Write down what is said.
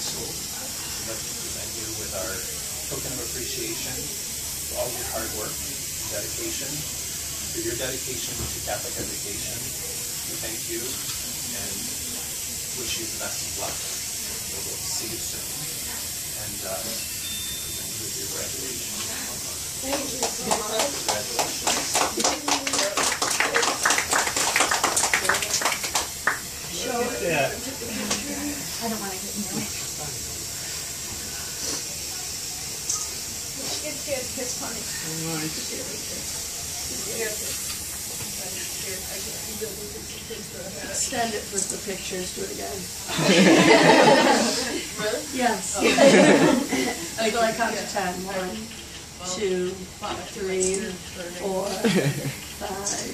So I'd like to present you with our token of appreciation for all your hard work and dedication. For your dedication to Catholic education, we thank you and wish you the best of luck. We'll see you soon. And present you with your graduation. Thank you so much. Congratulations. Yeah. I don't want to get in your way. It's funny. Stand it for the pictures. Do it again. Really? Yes. Until I count to 10. 1, 2, 3, 4, 5.